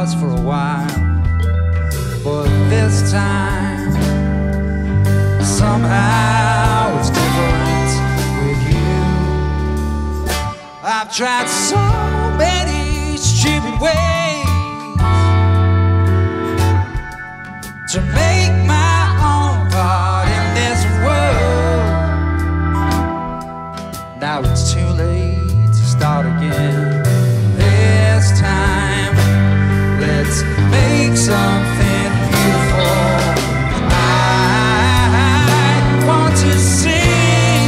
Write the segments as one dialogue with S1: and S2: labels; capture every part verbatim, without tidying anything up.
S1: was for a while, but this time somehow it's different with you. I've tried so many stupid ways to make my own part in this world. Now it's too late to start again. This time, let's make something beautiful. I want to see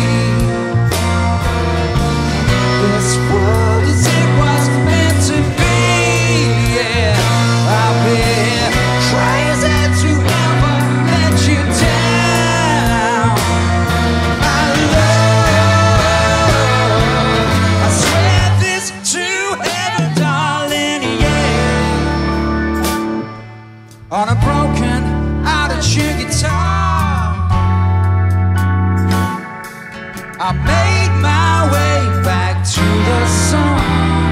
S1: this world as it was meant to be. Yeah, I've been crazy to ever let you down. My love, I swear this to heaven, darling, yeah. On a broken, out-of-tune guitar, I made my way back to the sun.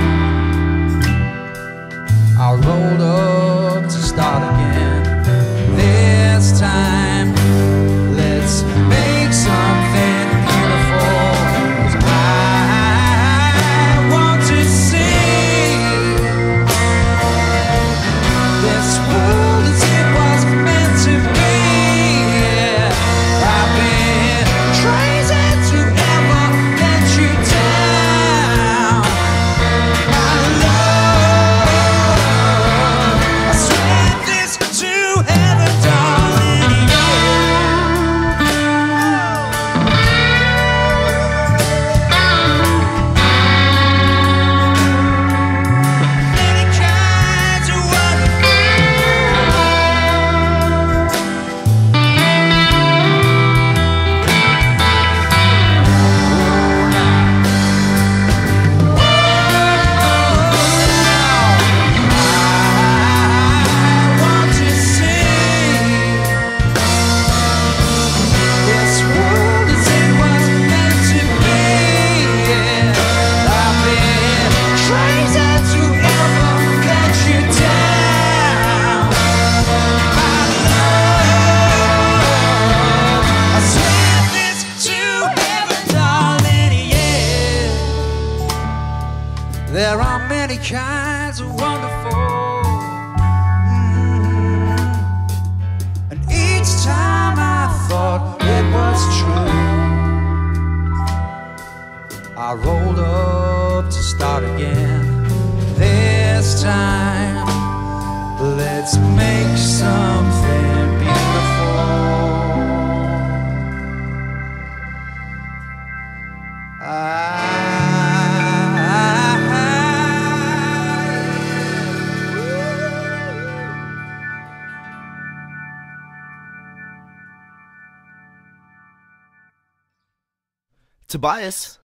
S1: I rolled up to start again. This time, let's make something beautiful. 'Cause I want to see this world as it was meant to be. Yeah, I've been crazy to ever let you down. My love, I swear this to heaven, darling, many kinds of I want to see this world as it was meant to be. Yeah, I've been crazy to ever let you down. My love, I swear this to heaven, darling, yeah. There are many kinds of wonderful, mm, and each time I thought it was true, I rolled up to start again. This time, let's make something beautiful.
S2: Tobias,